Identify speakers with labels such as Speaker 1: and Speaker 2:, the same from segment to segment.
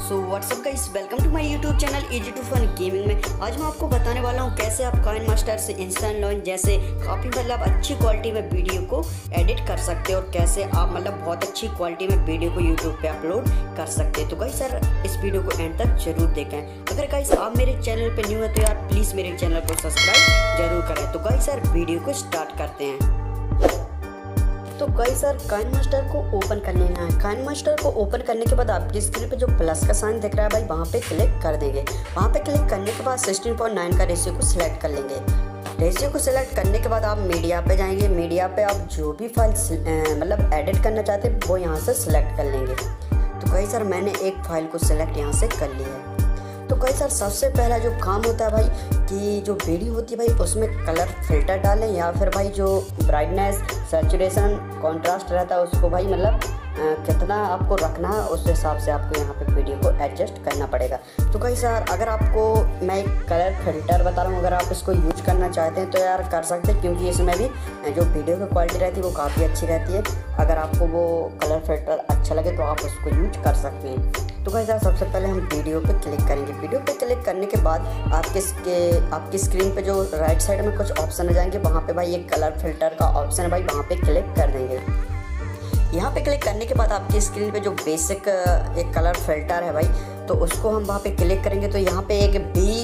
Speaker 1: So what's up guys, welcome to my YouTube channel easy to fun gaming में। आज मैं आपको बताने वाला हूँ कैसे आप कॉइन मास्टर से इंस्टेंट लॉन्च जैसे काफ़ी अच्छी क्वालिटी में वीडियो को एडिट कर सकते हैं और कैसे आप बहुत अच्छी क्वालिटी में वीडियो को यूट्यूब पे अपलोड कर सकते हैं। तो गाइस यार इस वीडियो को एंड तक जरूर देखें। अगर गाइस आप मेरे चैनल पर न्यू है तो यार प्लीज़ मेरे चैनल को सब्सक्राइब जरूर करें। तो गाइस यार वीडियो को स्टार्ट करते हैं। तो गाइस यार कॉइन मास्टर को ओपन कर लेना है। कॉइन मास्टर को ओपन करने के बाद आपकी स्क्रीन पे जो प्लस का साइन दिख रहा है भाई वहाँ पे क्लिक कर देंगे। वहाँ पे क्लिक करने के बाद 16.9 का रेशियो को सिलेक्ट कर लेंगे। रेशियो को सिलेक्ट करने के बाद आप मीडिया पे जाएंगे। मीडिया पे आप जो भी फाइल एडिट करना चाहते हैं वो यहाँ से सिलेक्ट कर लेंगे। तो गाइस यार मैंने एक फाइल को सिलेक्ट यहाँ से कर लिया है। तो गाइस यार सबसे पहला जो काम होता है भाई कि जो वीडियो होती है भाई उसमें कलर फिल्टर डालें या फिर भाई जो ब्राइटनेस सैचुरेशन कॉन्ट्रास्ट रहता है उसको भाई कितना आपको रखना है उस हिसाब से आपको यहाँ पे वीडियो को एडजस्ट करना पड़ेगा। तो गाइस यार अगर आपको मैं एक कलर फिल्टर बता रहा हूँ, अगर आप इसको यूज करना चाहते हैं तो यार कर सकते हैं क्योंकि इसमें भी जो वीडियो की क्वालिटी रहती है वो काफ़ी अच्छी रहती है। अगर आपको वो कलर फिल्टर अच्छा लगे तो आप उसको यूज कर सकते हैं। तो गाइस यार सबसे पहले हम वीडियो पे क्लिक करेंगे। वीडियो पे क्लिक करने के बाद आपकी स्क्रीन पे जो राइट साइड में कुछ ऑप्शन आ जाएंगे, वहाँ पे भाई एक कलर फिल्टर का ऑप्शन है भाई, वहाँ पे क्लिक कर देंगे। यहाँ पे क्लिक करने के बाद आपकी स्क्रीन पे जो बेसिक एक कलर फिल्टर है भाई तो उसको हम वहाँ पे क्लिक करेंगे। तो यहाँ पे एक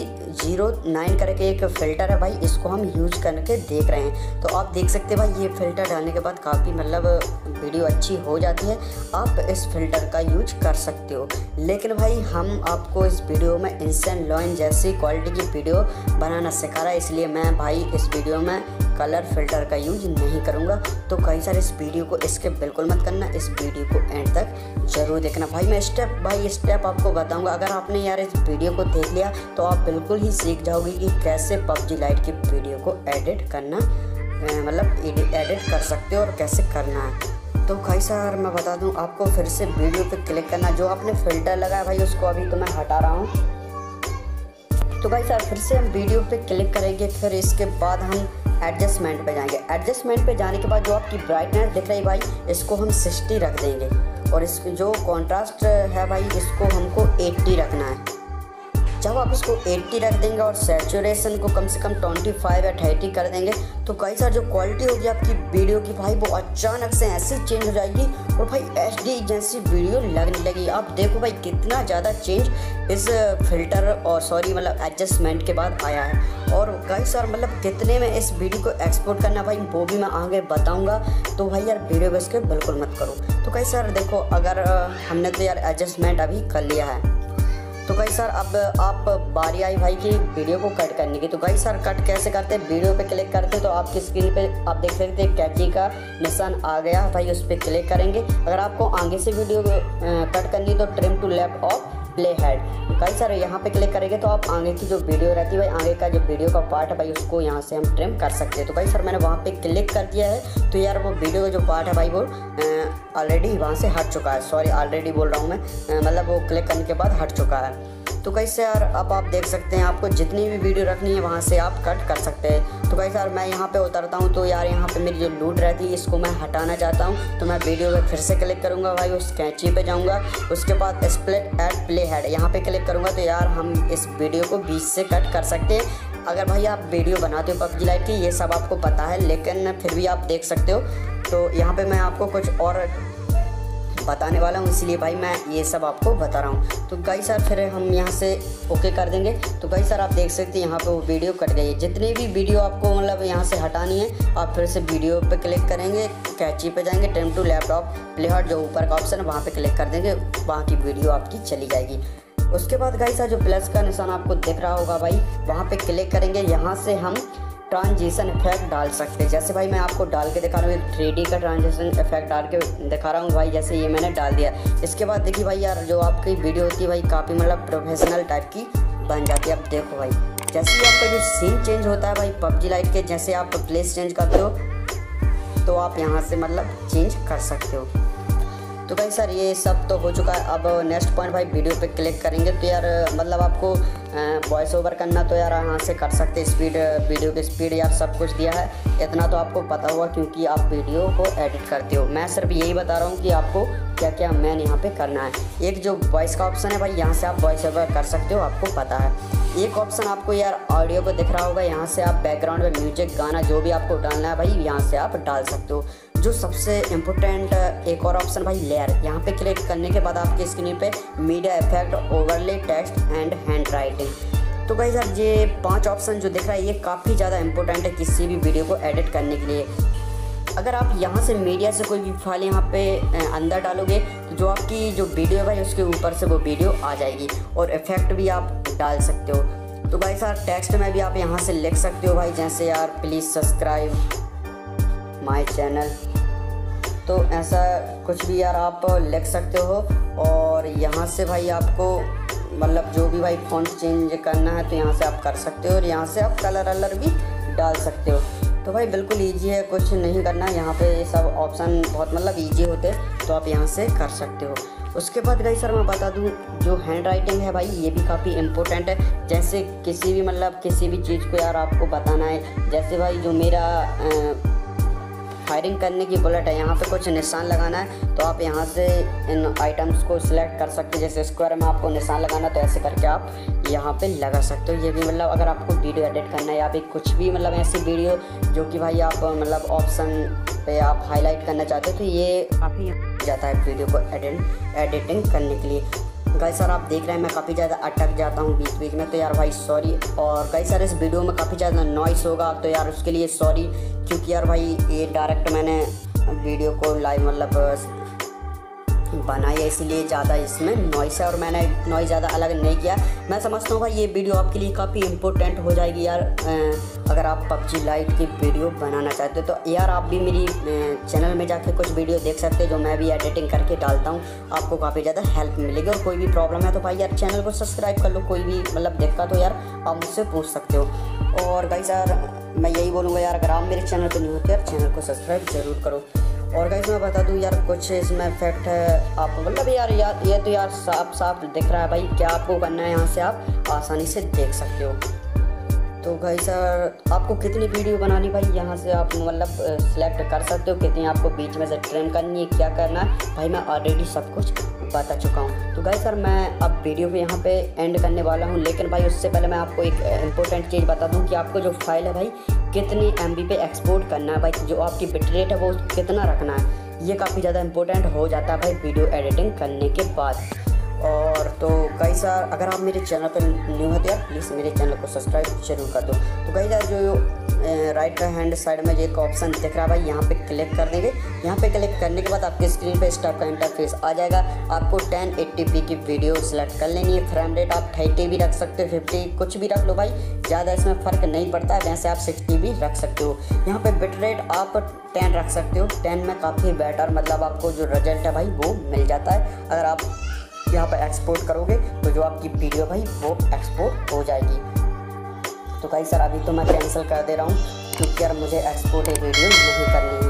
Speaker 1: B09 करके एक फ़िल्टर है भाई, इसको हम यूज करके देख रहे हैं। तो आप देख सकते हैं भाई ये फ़िल्टर डालने के बाद काफ़ी वीडियो अच्छी हो जाती है। आप इस फ़िल्टर का यूज कर सकते हो। लेकिन भाई हम आपको इस वीडियो में इंस्टेंट लॉन्च जैसी क्वालिटी की वीडियो बनाना सिखा रहा है, इसलिए मैं भाई इस वीडियो में कलर फिल्टर का यूज नहीं करूँगा। तो कई सारे इस वीडियो को स्किप बिल्कुल मत करना, इस वीडियो को एंड तक जरूर देखना। भाई मैं स्टेप बाय स्टेप आपको बताऊंगा। अगर आपने यार इस वीडियो को देख लिया तो आप बिल्कुल ही सीख जाओगे कि कैसे PUBG लाइट की वीडियो को एडिट करना एडिट कर सकते हो और कैसे करना है। तो गाइस यार मैं बता दूं आपको फिर से वीडियो पे क्लिक करना। जो आपने फिल्टर लगाया भाई उसको अभी तो मैं हटा रहा हूँ। तो गाइस यार फिर से हम वीडियो पे क्लिक करेंगे। फिर इसके बाद हम एडजस्टमेंट पे जाएंगे। एडजस्टमेंट पे जाने के बाद जो आपकी ब्राइटनेस दिख रही है भाई इसको हम 60 रख देंगे और इसकी जो कॉन्ट्रास्ट है भाई इसको हमको 80 रखना है। जब आप इसको 80 रख देंगे और सैचुरेशन को कम से कम 25 या 30 कर देंगे तो कई सारी जो क्वालिटी होगी आपकी वीडियो की भाई वो अचानक से ऐसे चेंज हो जाएगी और भाई HD जैसी वीडियो लगने लगी। आप देखो भाई कितना ज़्यादा चेंज इस फिल्टर और एडजस्टमेंट के बाद आया है। और गाइस यार कितने में इस वीडियो को एक्सपोर्ट करना भाई वो भी मैं आगे बताऊंगा। तो भाई यार वीडियो को इसके बिल्कुल मत करो। तो गाइस यार देखो अगर हमने तो यार एडजस्टमेंट अभी कर लिया है। तो गाइस यार अब आप बारी आई भाई की वीडियो को कट करने की। तो गाइस यार कट कैसे करते हैं, वीडियो पे क्लिक करते हैं तो आपकी स्क्रीन पे आप देख सकते हैं कैंची का निशान आ गया भाई, उस पर क्लिक करेंगे। अगर आपको आगे से वीडियो कट करनी है तो trim to left of play head. Guys यार यहाँ पे क्लिक करेंगे तो आप आगे की जो वीडियो रहती है भाई आगे का जो वीडियो का पार्ट है भाई उसको यहाँ से हम ट्रिम कर सकते हैं। तो गाइस यार मैंने वहाँ पे क्लिक कर दिया है तो यार वो वीडियो का जो पार्ट है भाई वो ऑलरेडी वहाँ से हट चुका है। सॉरी ऑलरेडी बोल रहा हूँ मैं, वो क्लिक करने के बाद हट चुका है। तो गाइस यार अब आप देख सकते हैं आपको जितनी भी वीडियो रखनी है वहाँ से आप कट कर सकते हैं। तो गाइस यार मैं यहाँ पे उतरता हूँ तो यार यहाँ पे मेरी जो लूट रहती है इसको मैं हटाना चाहता हूँ। तो मैं वीडियो पे फिर से क्लिक करूँगा भाई, उस कैंची पे जाऊँगा, उसके बाद स्प्लिट एट प्ले हेड यहाँ पे क्लिक करूँगा तो यार हम इस वीडियो को बीच से कट कर सकते हैं। अगर भाई आप वीडियो बनाते हो PUBG लाइट की ये सब आपको पता है, लेकिन फिर भी आप देख सकते हो। तो यहाँ पर मैं आपको कुछ और बताने वाला हूँ इसलिए भाई मैं ये सब आपको बता रहा हूँ। तो गाइस यार फिर हम यहाँ से ओके कर देंगे। तो गाइस यार आप देख सकते हैं यहाँ पे वो वीडियो कट गई है। जितनी भी वीडियो आपको यहाँ से हटानी है आप फिर से वीडियो पे क्लिक करेंगे, कैंची पे जाएंगे, trim to left of play head जो ऊपर का ऑप्शन है वहाँ पे क्लिक कर देंगे, वहाँ की वीडियो आपकी चली जाएगी। उसके बाद गाइस यार जो प्लस का निशान आपको दिख रहा होगा भाई वहाँ पे क्लिक करेंगे। यहाँ से हम ट्रांजिशन इफेक्ट डाल सकते हैं। जैसे भाई मैं आपको डाल के दिखा रहा हूँ, एक 3D का ट्रांजिशन इफेक्ट डाल के दिखा रहा हूँ भाई, जैसे ये मैंने डाल दिया। इसके बाद देखिए भाई यार जो आपकी वीडियो होती है भाई काफ़ी प्रोफेशनल टाइप की बन जाती है। अब देखो भाई जैसे ही आपका जो सीन चेंज होता है भाई PUBG लाइट के, जैसे आप प्लेस चेंज करते हो तो आप यहाँ से चेंज कर सकते हो। तो भाई सर ये सब तो हो चुका है। अब नेक्स्ट पॉइंट भाई वीडियो पे क्लिक करेंगे तो यार मतलब आपको वॉइस ओवर करना तो यार यहाँ से कर सकते, स्पीड वीडियो की स्पीड यार सब कुछ दिया है, इतना तो आपको पता होगा क्योंकि आप वीडियो को एडिट करते हो। मैं सिर्फ यही बता रहा हूँ कि आपको क्या क्या मैन यहाँ पे करना है। एक जो वॉइस का ऑप्शन है भाई, यहाँ से आप वॉइस ओवर कर सकते हो, आपको पता है। एक ऑप्शन आपको यार ऑडियो को दिख रहा होगा, यहाँ से आप बैकग्राउंड में म्यूजिक गाना जो भी आपको डालना है भाई यहाँ से आप डाल सकते हो। जो सबसे इम्पोर्टेंट एक और ऑप्शन भाई लेयर, यहाँ पे क्लिक करने के बाद आपके स्क्रीन पे media effect, overlay, text and hand writing. तो भाई साहब ये 5 ऑप्शन जो दिख रहा है ये काफ़ी ज़्यादा इंपॉर्टेंट है किसी भी वीडियो को एडिट करने के लिए। अगर आप यहाँ से मीडिया से कोई भी फाइल यहाँ पे अंदर डालोगे तो जो आपकी जो वीडियो है भाई उसके ऊपर से वो वीडियो आ जाएगी, और इफेक्ट भी आप डाल सकते हो। तो भाई साहब टेक्स्ट में भी आप यहाँ से लिख सकते हो भाई, जैसे यार प्लीज़ सब्सक्राइब माय चैनल, तो ऐसा कुछ भी यार आप लिख सकते हो। और यहाँ से भाई आपको मतलब जो भी भाई फ़ॉन्ट चेंज करना है तो यहाँ से आप कर सकते हो, और यहाँ से आप कलर अलर भी डाल सकते हो। तो भाई बिल्कुल ईजी है, कुछ नहीं करना। यहाँ पे सब ऑप्शन बहुत मतलब ईजी होते हैं, तो आप यहाँ से कर सकते हो। उसके बाद भाई सर मैं बता दूँ जो हैंड राइटिंग है भाई ये भी काफ़ी इम्पोर्टेंट है। जैसे किसी भी मतलब किसी भी चीज़ को यार आपको बताना है, जैसे भाई जो मेरा फायरिंग करने की बुलेट है, यहाँ पे कुछ निशान लगाना है तो आप यहाँ से इन आइटम्स को सिलेक्ट कर सकते हो। जैसे स्क्वायर में आपको निशान लगाना तो ऐसे करके आप यहाँ पे लगा सकते हो। ये भी मतलब अगर आपको वीडियो एडिट करना है या फिर कुछ भी मतलब ऐसी वीडियो जो कि भाई आप मतलब ऑप्शन पे आप हाईलाइट करना चाहते हो तो ये काफ़ी जाता है वीडियो को एडिटिंग करने के लिए। गाइस सर आप देख रहे हैं मैं काफ़ी ज़्यादा अटक जाता हूँ बीच बीच में, तो यार भाई सॉरी। और गाइस सर इस वीडियो में काफ़ी ज़्यादा नॉइस होगा तो यार उसके लिए सॉरी, क्योंकि यार भाई ये डायरेक्ट मैंने वीडियो को लाइव मतलब बनाई है इसीलिए ज़्यादा इसमें नॉइस है, और मैंने नॉइस ज़्यादा अलग नहीं किया। मैं समझता हूँ भाई ये वीडियो आपके लिए काफ़ी इंपॉर्टेंट हो जाएगी यार। अगर आप PUBG लाइट की वीडियो बनाना चाहते हो तो यार आप भी मेरी चैनल में जाके कुछ वीडियो देख सकते हो जो मैं भी एडिटिंग करके डालता हूँ, आपको काफ़ी ज़्यादा हेल्प मिलेगी। और कोई भी प्रॉब्लम है तो भाई यार चैनल को सब्सक्राइब कर लो, कोई भी मतलब दिक्कत हो यार आप मुझसे पूछ सकते हो। और गाइस यार मैं यही बोलूँगा यार अगर आप मेरे चैनल पर नहीं होते यार चैनल को सब्सक्राइब ज़रूर करो। और गाइस मैं बता दूं यार कुछ इसमें इफेक्ट है, आप मतलब यार ये तो यार साफ दिख रहा है भाई, क्या आपको करना है यहाँ से आप आसानी से देख सकते हो। तो गाइस सर आपको कितनी वीडियो बनानी भाई यहाँ से आप मतलब सिलेक्ट कर सकते हो, कितनी आपको बीच में से ट्रिम करनी है, क्या करना है भाई मैं ऑलरेडी सब कुछ बता चुका हूँ। तो गाइस सर मैं अब वीडियो पे यहाँ पे एंड करने वाला हूँ, लेकिन भाई उससे पहले मैं आपको एक इम्पोर्टेंट चीज़ बता दूँ कि आपको जो फाइल है भाई कितनी MB पे एक्सपोर्ट करना है भाई, जो आपकी बिट रेट है वो कितना रखना है, ये काफ़ी ज़्यादा इंपॉर्टेंट हो जाता है भाई वीडियो एडिटिंग करने के बाद। और तो गाइस यार अगर आप मेरे चैनल पर न्यू हो तो यार प्लीज़ मेरे चैनल को सब्सक्राइब जरूर कर दो। तो गाइस यार जो राइट हैंड साइड में एक ऑप्शन दिख रहा है भाई यहाँ पे क्लिक कर देंगे। यहाँ पे क्लिक करने के बाद आपके स्क्रीन पे स्टॉप का इंटरफेस आ जाएगा। आपको 1080p की वीडियो सेलेक्ट कर लेनी है। फ्रेम रेट आप 30 भी रख सकते हो, 50 कुछ भी रख लो भाई, ज़्यादा इसमें फ़र्क नहीं पड़ता है। वैसे आप 60 भी रख सकते हो। यहाँ पे बिट रेट आप 10 रख सकते हो, 10 में काफ़ी बेटर मतलब आपको जो रिजल्ट है भाई वो मिल जाता है। अगर आप यहाँ पर एक्सपोर्ट करोगे तो जो आपकी वीडियो भाई वो एक्सपोर्ट हो जाएगी। तो गाइस सर अभी तो मैं कैंसिल कर दे रहा हूँ क्योंकि यार मुझे एक्सपोर्ट एक वीडियो नहीं करनी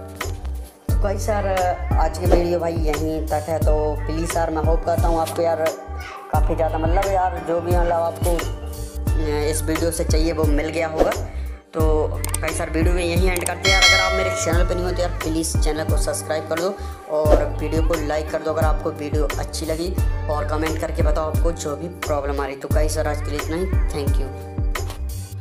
Speaker 1: है। तो गाइस सर आज की वीडियो भाई यहीं तक है। तो प्लीज़ सर मैं होप करता हूँ आपको यार काफ़ी ज़्यादा मतलब यार जो भी मतलब आपको इस वीडियो से चाहिए वो मिल गया होगा। तो गाइस सर वीडियो में यहीं एंड करते हैं यार। अगर आप मेरे चैनल पर नहीं हो तो यार प्लीज़ चैनल को सब्सक्राइब कर दो और वीडियो को लाइक कर दो अगर आपको वीडियो अच्छी लगी, और कमेंट करके बताओ आपको जो भी प्रॉब्लम आ रही। तो गाइस सर आज के लिए इतना ही, थैंक यू।